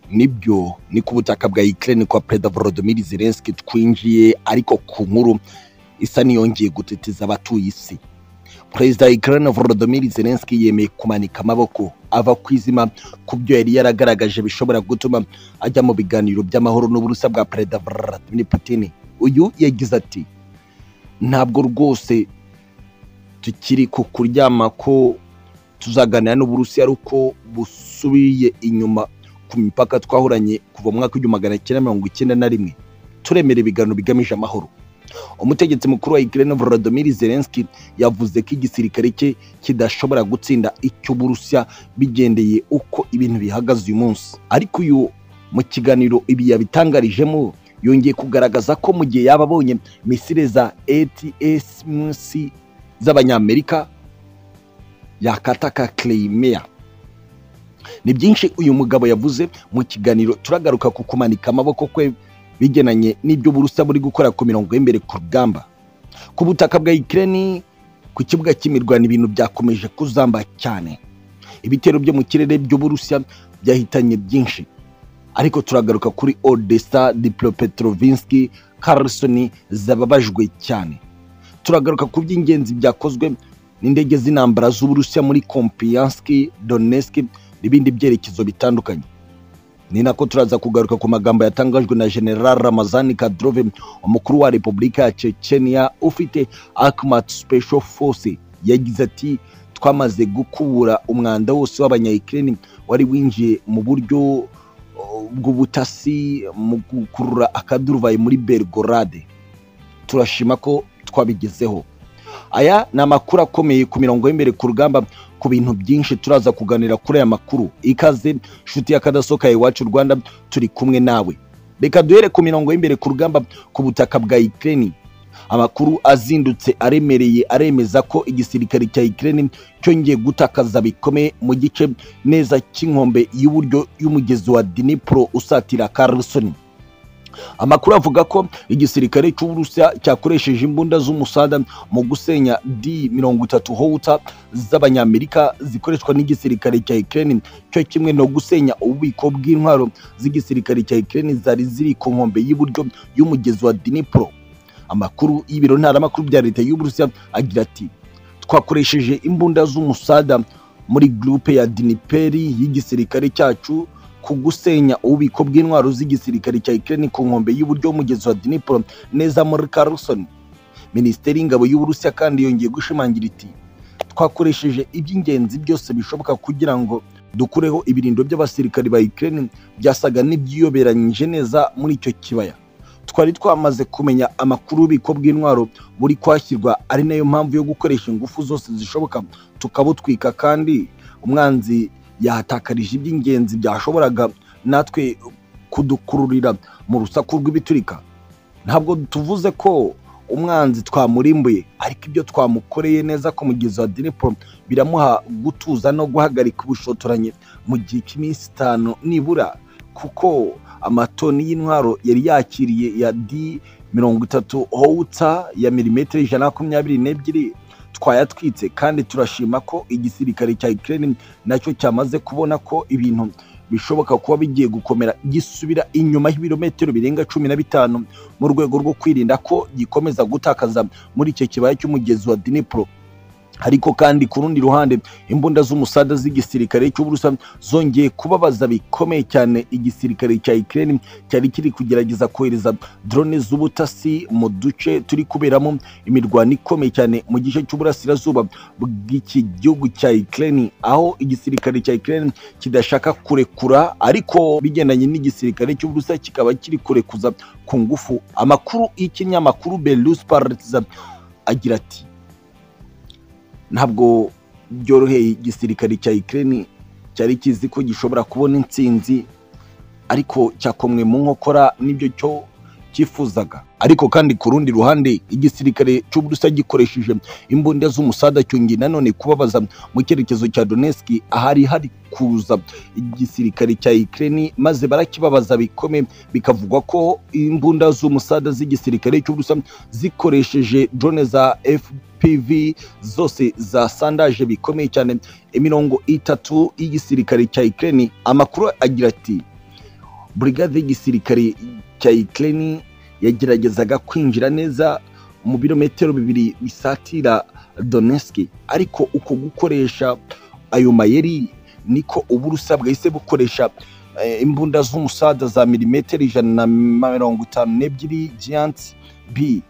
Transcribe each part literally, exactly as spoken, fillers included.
nibyo ni ku butaka bwa Ukraine kwa Perezida Volodymyr Zelensky twinjiye, ariko ku nkuru isa niyongeye gutitiza abatuye isi. Perezida wa Ukraine Volodymyr Zelensky yemeye kumanika amaboko ava kwizima kubyo yari yaragaragaje bishobora gutuma ajya mu biganiro by'amahoro n'uburusa bwa Perezida Vladimir Putin. Uyu yagize ati, ntabwo rwose tukiri ku kuryama ko tuzaganira n'uburusiya ruko busubiye inyuma ku mipaka twahuranye kuva mu mwaka w'igihumbi magana cyenda mirongo icyenda na rimwe. Turemera ibiganiro bigamije amahoro. Umutegetsi mukuru wa Ukraine Volodymyr Zelensky yavuze ko igisirikare cye kidashobora gutsinda icyo Burusiya bigendeye uko ibintu bihagaze uyu munsi. Ariko uyu mu kiganiro ibi yabitangarijemo yongeye kugaragaza ko mu gihe yababonye misile za A T S munsi z'abanyamerika yakataka Crimea. Ni byinshi uyu mugabo yavuze mu kiganiro. Turagaruka ku kumanika amaboko kwe bigenanye n'ibyo Burusiya buri gukora ku mirongo y'imbere ku rugamba. Ku butaka bwa Ukraine ku kibuga cy'imirwano ibintu byakomeje kuzamba cyane. Ibitero byo mu kirere byo Burusiya byahitanye byinshi. Ariko turagaruka kuri Odessa, Dnipropetrovsk, Kherson zababajwe cyane. Turagaruka ku by'ingenzi byakozwe n'indege z'intambara z'Uburusiya muri Kupiansk, Donetsk n'ibindi byerekezo bitandukanye. Ni nako turaza kugaruka ku magambo yatangajwe na General Ramazan Kadyrov, umukuru wa Repubulika ya Chechnya ufite Akhmat Special Force. Yagize ati, twamaze gukubura umwanda wose w'abanya-Ukraine wari winjiye mu buryo bw'ubutasi mu gukurura akaduruvayi muri Belgorod. Turashima ko twabigezeho. Aya ni amakuru akomeye ku mirongo y'imbere ku rugamba. Ku bintu byinshi turaza kuganira kuri aya makuru. Ikaze nshuti y'akadasoka iwacu Rwanda, turi kumwe nawe. Reka duhere ku mirongo y'imbere ku rugamba ku butaka bwa Ukraine. Amakuru azindutse aremereye aremeza ko igisirikare cya Ukraine cyongeye gutakaza bikomeye mu gice neza cy'inkombe y'uburyo y'umugezi wa Dnipro usatira Kherson. Amakuru avuga ko igisirikare cy'Uburusiya cyakoresheje imbunda z'umusada mu gusenya D mirongo itatu howitzer z'abanyamerika zikoreshwa n'igisirikare cya Ukraine, cyo kimwe no gusenya ububiko bw'intwaro z'igisirikare cya Ukraine zari ziri ku nkombe y'uburyo y'umugezi wa Dnipro. Amakuru y'ibiro ntaramakuru bya leta y'Uburusiya agira ati, twakoresheje imbunda z'umusada muri groupe ya Dniperi y'igisirikare cyacu ku gusenya ububiko bw'intwaro z'igisirikare cya Ukraine ku nkombe y'uburyo umugezi wa Dnipro neza muri Kherson. Minisiteri y'ingabo y'Uburusiya kandi yongeye gushimangira iti, twakoresheje iby'ingenzi byose bishoboka kugira ngo dukureho ibirindo by'abasirikare ba Ukraine byasaga n'ibyiyoberanyije neza muri icyo kibaya. Twari twamaze kumenya amakuru y'ububiko bw'intwaro buri kwashyirwa, ari nayo mpamvu yo gukoresha ingufu zose zishoboka tukabutwika, kandi umwanzi yahatakarije iby'ingenzi byashoboraga natwe kudukururira mu rusaku rw'ibiturika. Ntabwo tuvuze ko umwanzi twamurimbuye, ariko ibyo twamukoreye neza ku mugezi wa Dnipro biramuha gutuza no guhagarika ubushotoranye mu gihe cy'iminsi itanu nibura, kuko amatoni y'intwaro yari yakiriye ya D mirongo itatu howitzer ya milimetero ijana na makumyabiri n'ebyiri twayatwitse. Kandi turashima ko igisirikare cya Ukraine nacyo cyamaze kubona ko ibintu bishoboka kuba bigiye gukomera, gisubira inyuma y'ibirometero birenga cumi na bitanu mu rwego rwo kwirinda ko gikomeza gutakaza muri icyo kibaya cy'umugezi wa Dnipro. Ariko kandi ku rundi ruhande imbunda z'umusada z'igisirikare cy'Uburusiya zongeye kubabaza bikomeye cyane igisirikare cya Ukraine cyari kiri kugerageza kohereza drone z'ubutasi mu duce turi kuberamo imirwano ikomeye cyane mu gice cy'uburasirazuba bw'iki gihugu cya Ukraine, aho igisirikare cya Ukraine kidashaka kurekura, ariko bigendanye n'igisirikare cy'Uburusiya kikaba kiri kurekuza ku ngufu. Amakuru y'ikinyamakuru Belarus Partizan agira ati, ntabwo byoroheye igisirikare cya Ukraine cyari kizi ko gishobora kubona intsinzi, ariko cyakomwe mu nkokora n'ibyo cyo cyifuzaga. Ariko kandi ku rundi ruhande igisirikare cy'Uburusiya gikoresheje imbunda z'umusada cyongeye nanone kubabaza mu cyerekezo cya Donetsk, ahari hari kuza igisirikare cya Ukraine maze barakibabaza bikomeye. Bikavugwa ko imbunda z'umusada z'igisirikare cy'Uburusiya zikoresheje drone za F P V zose zasandaje bikomeye cyane imirongo itatu y'igisirikare cya Ukraine. Amakuru agira ati, brigade y'igisirikare cya Ukraine yageragezaga kwinjira neza mu birometero bibiri bisatira Donetsk, ariko uko gukoresha ayo mayeri niko Uburusiya bwahise bukoresha imbunda z'umusada za milimetero ijana na mirongo itanu n'ebyiri Giant B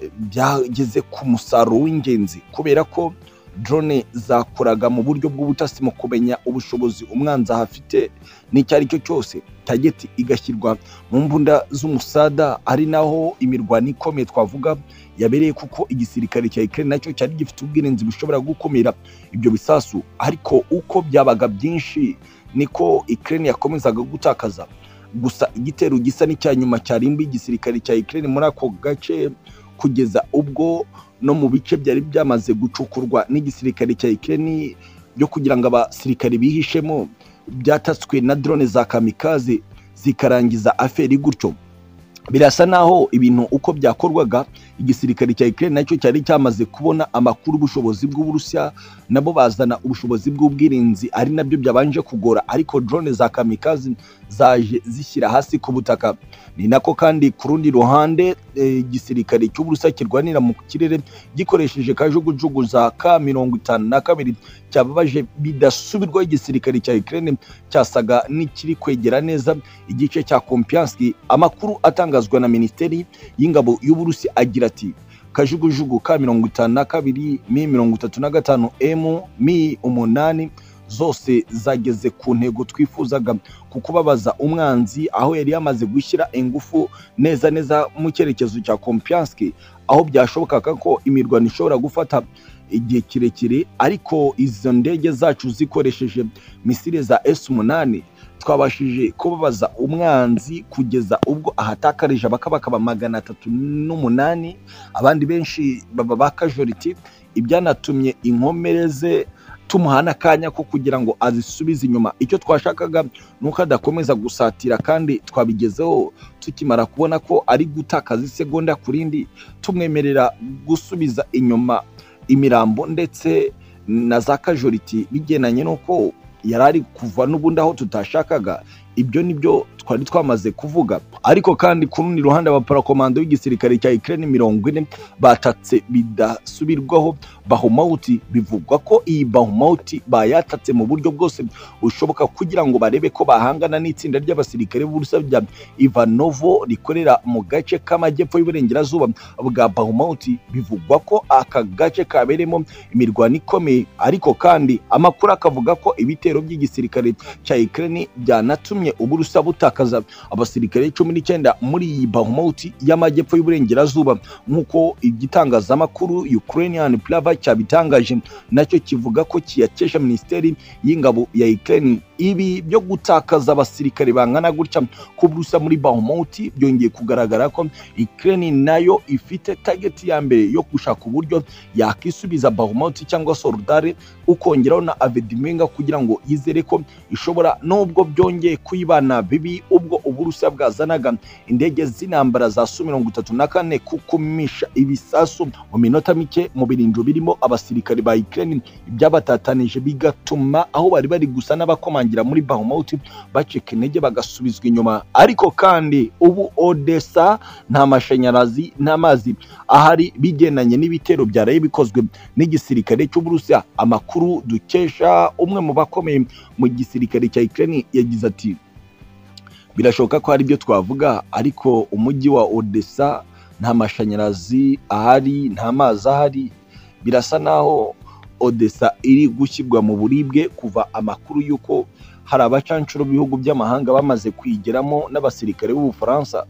byageze ku musaruro w'ingenzi, kubera ko drone zakoraga mu buryo bw'ubutasi mu kumenya ubushobozi umwanzi ahafite n'icyari cyo cyose, target igashyirwa mu mbunda z'umusada, ari naho imirwano ikomeye twavuga yabereye, kuko igisirikare cya Ukraine nacyo cyari gifite ubwirinzi bushobora gukomera ibyo bisasu, ariko uko byabaga byinshi niko Ukraine yakomezaga gutakaza. Gusa igitero gisa n'icyanyuma cyarimba igisirikare cya Ukraine muri ako gace, kugeza ubwo no mu bice byari byamaze gucukurwa n'igisirikare cya Ukraine byo kugira ngo abasirikare bihishemo byatatswe na drone za kamikaze zikarangiza aferi gutyo. Birasa naho ibintu uko byakorwaga igisirikare cya Ukraine nacyo cyari cyamaze kubona amakuru ubushobozi bw'Uburusiya, nabo bazana ubushobozi bw'ubwirinzi, ari nabyo byabanje kugora, ariko drone za kamikaze zaje zishyira hasi ku butaka. Ni nako kandi ku rundi ruhande igisirikare cy'Uburusiya kirwanira mu kirere gikoresheje kajugujugu za Ka mirongo itanu na kabiri cyababaje bidasubirwaho igisirikare cya Ukraine cyasaga n'ikiri kwegera neza igice cya Kompiansk. Amakuru atangazwa na Minisiteri y'Ingabo y'Uburusiya agira ati kajugujugu Ka mirongo itanu na kabiri Mi mirongo itatu na gatanu M Mi umunani zose zageze ku ntego twifuzaga kukubabaza umwanzi, aho yari yamaze gushyira ingufu neza neza mu cyerekezo cya Kompiansk, aho byashobokaga ko imirwano ishobora gufata igihe kirekire, ariko izo ndege zacu zikoresheje misile za S umunani twabashije kubabaza umwanzi kugeza ubwo ahatakarije bakabakaba magana atatu n'umunani, abandi benshi baba bakajoriti. Ibyanatumye inkomereze tumuhana kanya ko kugira ngo azisubize inyuma. Icyo twashakaga nuko adakomeza gusatira, kandi twabigezeho tukimara kubona ko ari gutakaza isegonda kurindi, tumwemerera gusubiza inyuma imirambo ndetse na za kajoriti bigenanye nuko yarari kuva n'ubundi aho tutashakaga. Ibyo nibyo twari twamaze kuvuga, ariko kandi ku rundi ruhande abaparakomando w'igisirikare cya Ukraine mirongo ine batatse bidasubirwaho Bahumauti. Bivugwa ko iyi Bahumauti bayatatse mu buryo bwose ushoboka kugira ngo barebe ko bahangana n'itsinda ry'abasirikare b'Uburusiya bya Ivanovo rikorera mu gace k'amajyepfo y'uburengerazuba bwa Bahumauti. Bivugwa ko aka gace kaberemo imirwano ikomeye, ariko kandi amakuru akavuga ko ibitero by'igisirikare cya Ukraine byanatumye Uburusiya butakaza abasirikare cumi n'icyenda muri iyi Bahumauti y'amajyepfo y'uburengerazuba, nk'uko igitangazamakuru Ukrainian Plava cyabitangaje, nacyo kivuga ko kiyakesha Minisiteri y'Ingabo ya Ukraine. Ibi byo gutakaza abasirikare bangana gutya ku Burusiya muri Bahumauti byongeye kugaragara ko Ukraine nayo ifite target ya mbere yo gushaka uburyo yakisubiza Bahumauti cyangwa Soledar, ukongeraho na Avedimenga kugira ngo yizere ko ishobora nubwo byongeye kuyibana bibi ubwo Uburusiya bwazanaga indege z'intambara za Su mirongo itatu na kane kukumisha ibisasu mu minota mike mu birindiro birimo abasirikare ba Ukraine. Ibyabatatanije bigatuma aho bari bari gusa n'abakomangira muri Bahumauti bacika intege bagasubizwa inyuma. Ariko kandi ubu Odessa nta mashanyarazi n'amazi ahari, bigenanye n'ibitero byaraye bikozwe n'igisirikare cy'Uburusiya. Amakuru dukesha umwe mu bakomeye mu gisirikare cya Ukraine yagize ati birashoboka ko ari byo twavuga, ariko umujyi wa Odessa nta mashanyarazi ahari, nta mazi ahari. Birasa naho Odessa iri gushyirwa mu buribwe kuva amakuru yuko hari abacancuro b'ibihugu by'amahanga bamaze kwigeramo n'abasirikare b'Ubufaransa,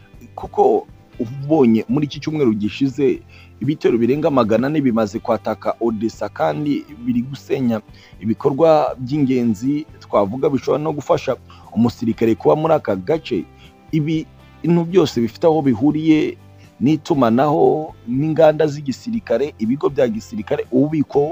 kuko ubonye muri iki cyumweru gishize ibitero birenga magana ane bimaze kwataka Odessa, kandi biri gusenya ibikorwa by'ingenzi twavuga bishobora no gufasha umusirikare kuba muri aka gace. Ibi bintu byose bifite aho bihuriye n'itumanaho n'inganda z'igisirikare, ibigo bya gisirikare, ububiko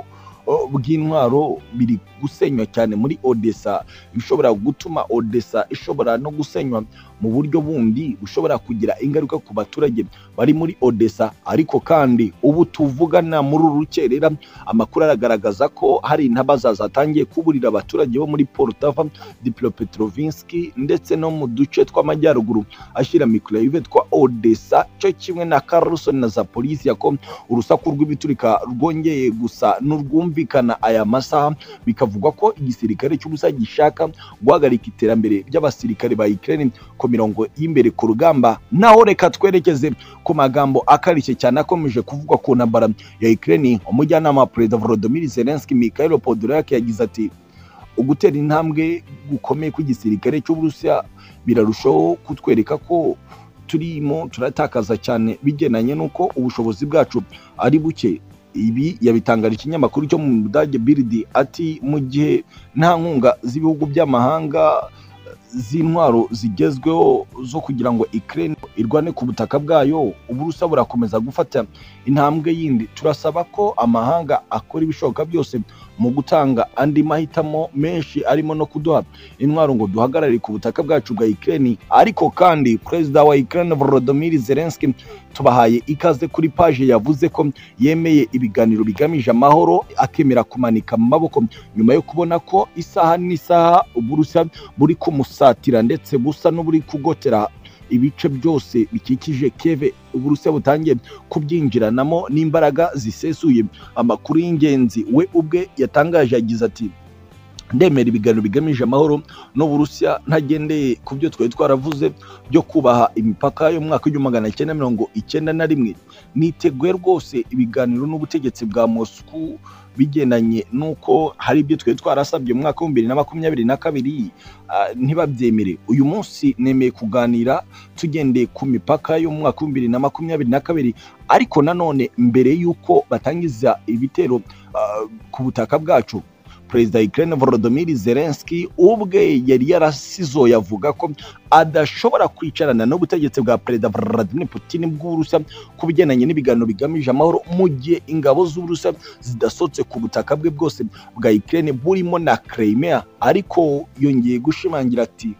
uh, bw'intwaro biri gusenywa cyane muri Odessa, bishobora gutuma Odessa ishobora no gusenywa mu buryo bundi bushobora kugira ingaruka ku baturage bari muri Odessa. Ariko kandi ubu tuvugana muri urukerera amakuru aragaragaza ko hari intabaza zatangiye kuburira abaturage bo muri Poltava, Dnipropetrovsk ndetse no mu duce tw'amajyaruguru ashira Mykolaiv twa Odessa, cyo kimwe na Kherson na Zaporizhia, ko urusaku rw'ibiturika rwongeye gusa n'urwumvikana aya masaha. Bikavugwa ko igisirikare cy'ubusa gishaka guhagarika iterambere ry'abasirikare ba Ukraine ko mirongo y'imbere ku rugamba. Naho reka twerekeze ku magambo akarishye cyane akomeje kuvugwa ku ntambara ya Ukraine. Umujyanama wa Perezida Volodymyr Zelensky Mikhailo Podolyak yagize ati ugutera intambwe gukomeye kw'igisirikare cy'Uburusiya birarushaho kutwereka ko turimo turatakaza cyane bigenanye nuko ubushobozi bwacu ari buke. Ibi yabitangaje ikinyamakuru cyo mu Budage Bild, ati mu gihe nta nkunga z'ibihugu by'amahanga z'intwaro zigezweho zo kugira ngo Ukraine irwane ku butaka bwayo, Uburusiya burakomeza gufata intambwe yindi. Turasaba ko amahanga akora ibishoboka byose mu gutanga andi mahitamo menshi arimo no kuduha intwaro ngo duhagarare ku butaka bwacu bwa Ukraine. Ariko kandi Perezida wa Ukraine Volodymyr Zelensky tubahaye ikaze kuri page yavuze ko yemeye ibiganiro bigamije amahoro, akemera kumanika Amaboko nyuma yo kubona ko isaha n'isaha Uburusiya buri kumusatira ndetse busa n'uburi kugotera ibice byose bikikije Kiev. Uburusiya butangiye kubyinjiranamo n'imbaraga zisesuye. Amakuru y'ingenzi we ubwe yatangaje yagize ati ndemera ibiganiro bigamije amahoro n'Uburusiya ntagendeye ku byo twari twaravuze byo kubaha imipaka yo mwaka w'igihumbi magana cyenda mirongo icyenda na rimwe. Niteguye rwose ibiganiro n'ubutegetsi bwa Moscow bigenanye nuko hari ibyo twari twarasabye mu mwaka wa bibiri na makumyabiri na kabiri uh, ntibabyemere. Uyu munsi nemeye kuganira tugendeye ku mipaka yo mu mwaka wa bibiri na makumyabiri na kabiri, ariko nanone mbere yuko batangiza ibitero uh, ku butaka bwacu. Perezida wa Ukraine Volodymyr Zelensky ubwe yari yarasizo yavuga ko adashobora kwicarana n'ubutegetsi bwa Perezida Vladimir Putin bw'Uburusiya ku bigenanye n'ibiganiro bigamije amahoro mu gihe ingabo z'Uburusiya zidasotse ku butaka bwe bwose bwa Ukraine burimo na Crimea. Ariko yongeye gushimangira ati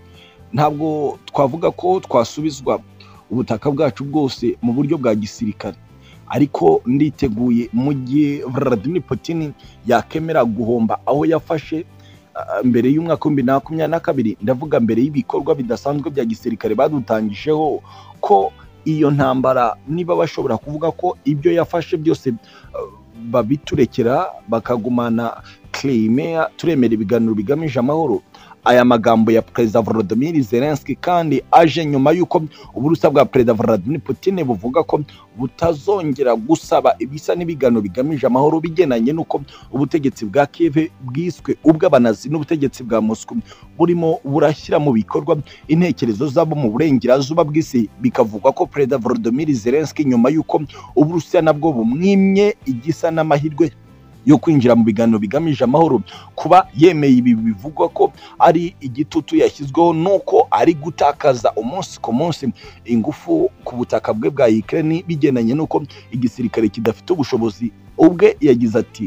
ntabwo twavuga ko twasubizwa ubutaka bwacu bwose mu buryo bwa gisirikare, ariko nditeguye mu gihe Vladimir Putin yakemera guhomba aho yafashe uh, mbere y'umwaka wa bibiri na makumyabiri na kabiri. Ndavuga mbere y'ibikorwa bidasanzwe bya gisirikare badutangisheho ko iyo ntambara niba bashobora kuvuga ko ibyo yafashe byose uh, babiturekera bakagumana Crimea, turemera ibiganiro bigamije amahoro. Aya magambo ya Perezida Volodymyr Zelensky kandi aje nyuma yuko Uburusiya bwa Perezida Vladimir Putin buvuga ko butazongera gusaba ibisa n'ibiganiro bigamije amahoro bigenanye nuko ubutegetsi bwa Kiev bwiswe ubw'abanazi n'ubutegetsi bwa Moscow burimo burashyira mu bikorwa intekerezo zabo mu burengerazuba bw'isi. Bikavugwa ko Perezida Volodymyr Zelensky nyuma yuko Uburusiya nabwo bumwimye igisa n'amahirwe yo kwinjira mu biganiro bigamije amahoro, kuba yemeye ibi bivugwa ko ari igitutu yashyizweho nuko ari gutakaza umunsi ku munsi ingufu ku butaka bwe bwa Ukraine bigenanye nuko igisirikare kidafite ubushobozi. Ubwe yagize ati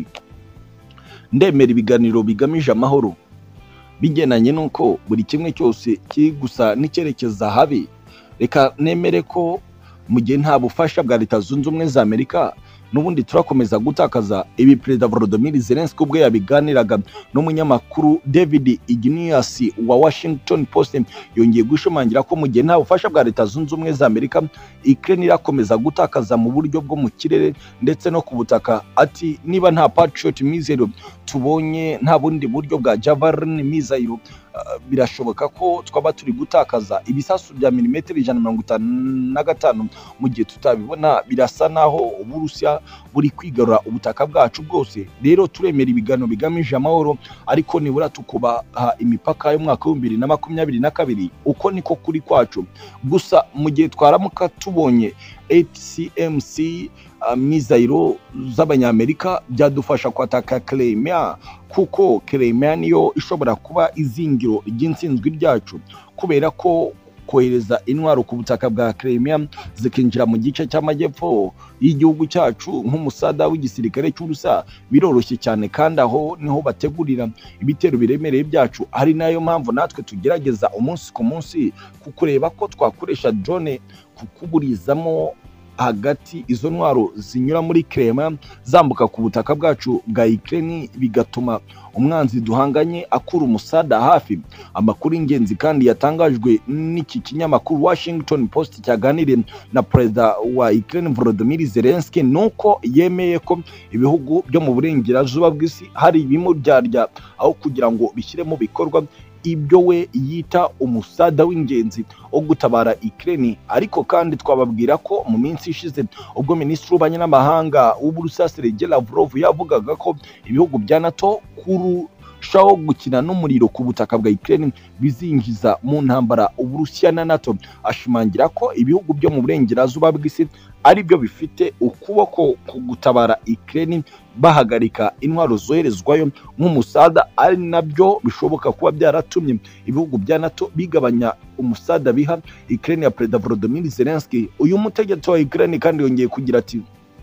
ndemera ibiganiro bigamije amahoro bigenanye nuko buri kimwe cyose kiri gusa n'icyerekeza habi. Reka nemere ko mu gihe nta bufasha bwa Leta Zunze Ubumwe za Amerika n'ubundi turakomeza gutakaza. Ibi Perezida Volodymyr Zelensky ubwe yabiganiraga n'umunyamakuru David Ignatius wa Washington Post. Yongeye gushimangira ko mu gihe nta bufasha bwa Leta Zunze Ubumwe za Amerika Ukraine irakomeza gutakaza mu buryo bwo mu kirere ndetse no ku butaka. Ati niba nta Patriot missile tubonye, nta bundi buryo bwa Javelin missile, uh, birashoboka ko twaba turi gutakaza ibisasu bya milimetero ijana na mirongo itanu na gatanu mu gihe tutabibona. Birasa naho Uburusiya buri kwigarura ubutaka bwacu bwose. Rero turemera ibiganiro bigamije amahoro, ariko nibura tukubaha imipaka y'umwaka wa bibiri na makumyabiri na kabiri. Uko niko kuri kwacu. Gusa mu gihe twaramuka tubonye A T C M C uh, mizayiro z'abanyamerika byadufasha kwataka Crimea, kuko Crimea niyo ishobora kuba izingiro ry'insinzwi ryacu, kubera ko kohereza intwaro ku butaka bwa Crimea zikinjira mu gice cy'amajyepfo y'igihugu cyacu nk'umusada w'igisirikare cy'Urusa biroroshye cyane, kandi aho niho bategurira ibitero biremereye byacu. Ari nayo mpamvu natwe tugerageza umunsi ku munsi kukureba ko twakoresha drone kukuburizamo hagati izo ntwaro zinyura muri Crimea zambuka ku butaka bwacu bwa Ukraine, bigatuma umwanzi duhanganye akura umusada hafi. Amakuru ingenzi kandi yatangajwe n'iki kinyamakuru Washington Post cyaganiriye na perezida wa Ukraine Volodymyr Zelensky nuko yemeye ko ibihugu byo mu burengerazuba bw'isi hari ibimuryarya aho kugira ngo bishyire mu bikorwa ibyo we yita umusada w'ingenzi wo gutabara Ukraine. Ariko kandi twababwira ko mu minsi ishize ubwo minisitiri w'ububanyi n'amahanga w'Uburusiya Sergei Lavrov yavugaga ko ibihugu bya NATO kurushaho gukina n'umuriro ku butaka bwa Ukraine bizinjiza mu ntambara Uburusiya na NATO, ashimangira ko ibihugu byo mu burengerazuba bw'isi ari byo bifite ukuboko ku gutabara Ukraine bahagarika intwaro zoherezwayo nk'umusada, ari nabyo bishoboka kuba byaratumye ibihugu bya NATO bigabanya umusada biha Ukraine ya Perezida Volodymyr Zelensky. Uyu mutegetsi wa Ukraine kandi yongeye kugira ati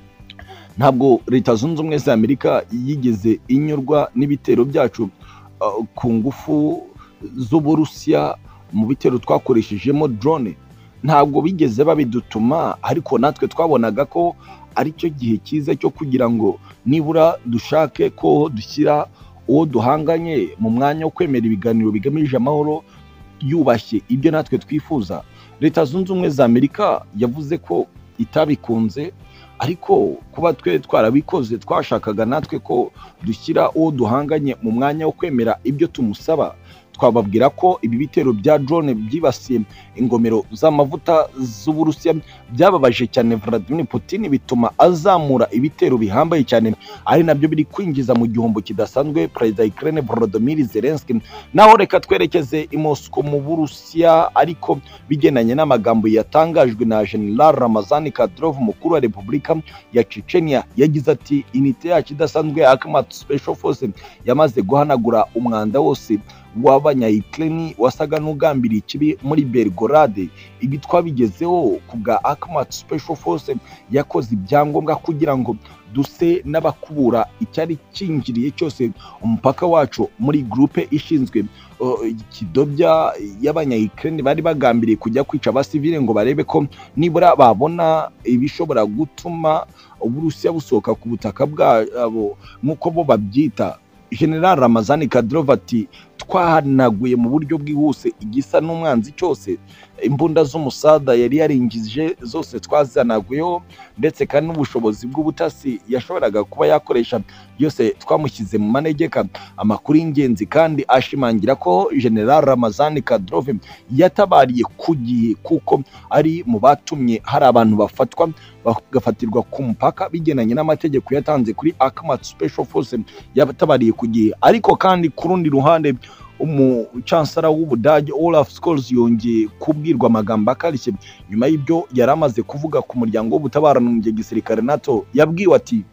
ntabwo Leta Zunze Ubumwe za Amerika yigeze inyurwa n'ibitero byacu uh, ku ngufu z'Uburusiya mu bitero twakoreshejemo drone, ntabwo bigeze babidutuma, ariko natwe twabonaga ko ari cyo gihe cyiza cyo kugira ngo nibura dushake ko dushyira uwo duhanganye mu mwanya wo kwemera ibiganiro bigamije amahoro yubashye ibyo natwe twifuza. Leta Zunze Ubumwe za Amerika yavuze ko itabikunze, ariko kuba twe twarabikoze twashakaga natwe ko dushyira uwo duhanganye mu mwanya wo kwemera ibyo tumusaba. Twababwira ko ibi bitero bya drone byibasiye ingomero z'amavuta z'Uburusiya byababaje cyane Vladimir Putin, bituma azamura ibitero bihambaye cyane, ari nabyo biri kwinjiza mu gihombo kidasanzwe Perezida Ukraine Volodymyr Zelensky. Naho reka twerekeze i Moscow mu Burusiya, ariko bigenanye n'amagambo yatangajwe na General Ramazan Kadyrov, mukuru wa Repubulika ya Chechnya, yagize ati inite yacu idasanzwe ya Special Force yamaze guhanagura umwanda wose w'abanya-Ukraine wasaga n'ugambiriye ikibi muri Belgorod. Ibi twabigezeho ku bwa Akhmat Special Force yakoze ibyangombwa kugira ngo duse n'abakubura icyari kinjiriye cyose umupaka wacu muri groupe ishinzwe uh, kidobya y'abanya-Ukraine bari bagambiriye kujya kwica abasivile ngo barebe ko nibura babona ibishobora gutuma Uburusiya busohoka ku butaka bwabo nk'uko bo babyita. General Ramazan Kadyrov ati twahanaguye mu buryo bwihuse igisa n'umwanzi cyose, imbunda z'umusada yari yaringije zose twazanaguyeho, ndetse kandi n'ubushobozi bw'ubutasi yashoboraga kuba yakoresha byose twamushyize mu manegeka. Amakuru y'ingenzi kandi ashimangira ko General Ramazan Kadyrov yatabariye ku gihe kuko ari mu batumye hari abantu bafatwa bagafatirwa ku mpaka bigenanye n'amategeko yatanze kuri Akhmat Special Force, yatabariye ku gihe. Ariko kandi ku rundi ruhande umucansara w'Ubudage Olaf Scholz yongeye kubwirwa amagambo akarishye nyuma y'ibyo yari amaze kuvuga ku muryango w'ubutabarana mu gihe gisirikare NATO. Yabwiwe ati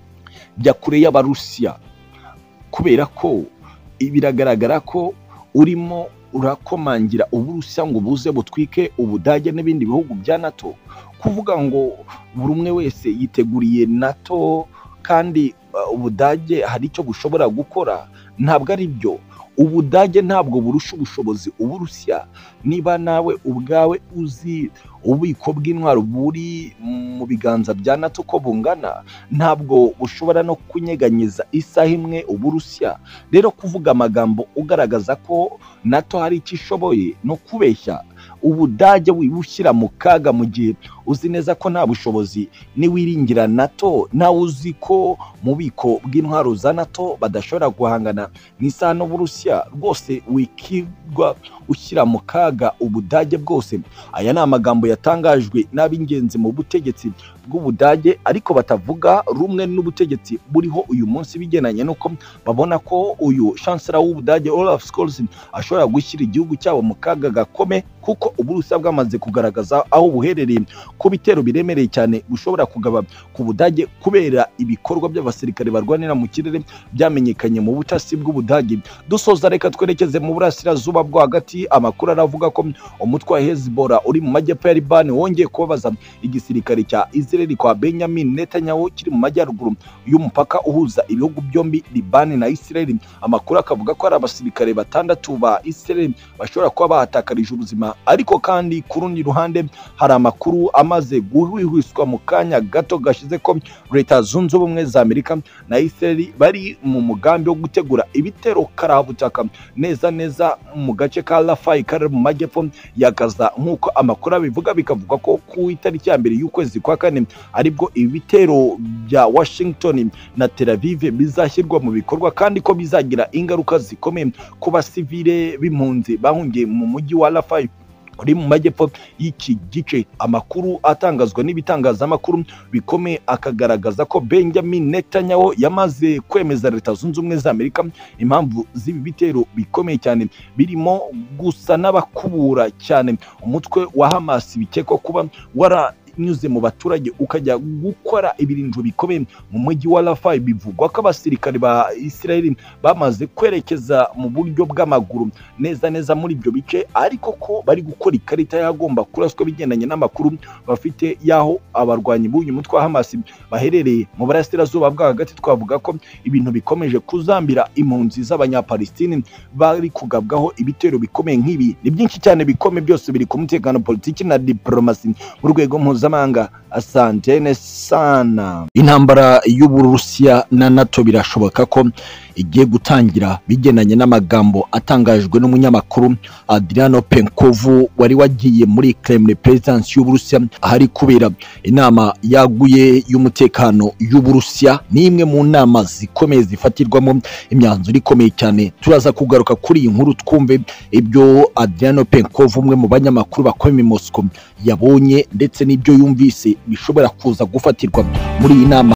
jya kure y'Abarusiya kubera ko biragaragara ko urimo urakomangira Uburusiya ngo buze butwike Ubudage n'ibindi bihugu bya NATO, kuvuga ngo buri umwe wese yiteguriye NATO kandi uh, Ubudage hari icyo bushobora gukora. Ntabwo ari byo. Ubudage ntabwo burusha ubushobozi Uburusiya. Niba nawe ubwawe uzi ububiko bw'intwaro buri mu biganza bya NATO ko bungana, ntabwo ushobora no kunyeganyeza isaha imwe Uburusiya. Rero kuvuga amagambo ugaragaza ko NATO hari icyo ishoboye no kubeshya Ubudage wibushyira mu kaga mu gihe uzi neza ko nta bushobozi niwiringira NATO, nawe uzi ko mu biko bw'intwaro za NATO badashobora guhangana n'isaha n'Uburusiya. Rwose wikirwa ushyira mu kaga Ubudage bwose. Aya ni amagambo yatangajwe n'ab'ingenzi mu butegetsi bw'Ubudage, ariko batavuga rumwe n'ubutegetsi buriho uyu munsi bigenanye nuko babona ko uyu chancellor w'Ubudage Olaf Scholz ashobora gushyira igihugu cyabo mu kaga gakome kuko Uburusiya bwamaze kugaragaza aho buherereye ku bitero biremereye cyane bushobora kugaba ku Budage kubera ibikorwa by'abasirikare barwanira mu kirere byamenyekanye mu butasi bw'Ubudage. Dusoza reka twerekeze mu burasirazuba bwo hagati. Amakuru aravuga ko umutwe wa Hezbollah uri mu majyepfo ya Liban wongeye kubabaza igisirikare cya Israel kwa Benjamin Netanyahu kiri mu majyaruguru y'umupaka uhuza ibihugu byombi Liban na Israel. Amakuru akavuga ko ari abasirikare batandatu ba Israel bashobora kuba bahatakarije ubuzima, ariko kandi ku rundi ruhande hari amakuru amaze guhwihwiswa mu kanya gato gashize ko Leta Zunze Ubumwe za Amerika na Israel bari mu mugambi wo gutegura ibitero karabutaka neza neza mu gace ka Rafah kari mu majyepfo ya Gaza. Nk'uko amakuru abivuga, bikavuga ko ku itariki ya mbere y'ukwezi kwa kane aribwo ibitero bya Washington na Tel Aviv bizashyirwa mu bikorwa, kandi ko bizagira ingaruka zikomeye ku basivile b'impunzi bahungiye mu mujyi wa Rafah uri mu majyepfo y'iki gice. Amakuru atangazwa n'ibitangazamakuru bikomeye akagaragaza ko Benjamin Netanyahu yamaze kwemeza Leta Zunze Ubumwe za Amerika impamvu z'ibi bitero bikomeye cyane, birimo gusa n'abakubura cyane umutwe wa Hamas bikekwa kuba wara nyuze mu baturage ukajya gukora ibirindiro bikomeye mu mujyi wa Rafah. Bivugwa ko abasirikare ba Israel bamaze kwerekeza mu buryo bw'amaguru neza neza muri ibyo bice, ariko ko bari gukora ikarita yagomba kuraswa bigendanye n'amakuru bafite yaho abarwanyi b'uyu mutwe wa Hamas baherereye mu burasirazuba bwa hagati. Twavuga ko ibintu bikomeje kuzambira impunzi z'abanyapalestine bari kugabwaho ibitero bikomeye nk'ibi. Ni byinshi cyane bikomeye, byose biri ku mutekano, politiki na diplomasi mu rwego mpuzamahanga. Asante sana. Intambara y'Uburusiya na NATO birashoboka ko igiye gutangira bigendanye n'amagambo atangajwe n'umunyamakuru Adriano Penkovu wari wagiye muri Kremlin Presidence y'Uburusiya ahari kubera inama yaguye y'umutekano y'Uburusiya. Ni imwe mu nama zikomeye zifatirwamo imyanzuro ikomeye cyane. Turaza kugaruka kuri iyi nkuru twumve ibyo Adriano Penkovu, umwe mu banyamakuru bakomeye Moscow, yabonye ndetse n'ibyo yumvise bishobora kuza gufatirwa muri iyi nama.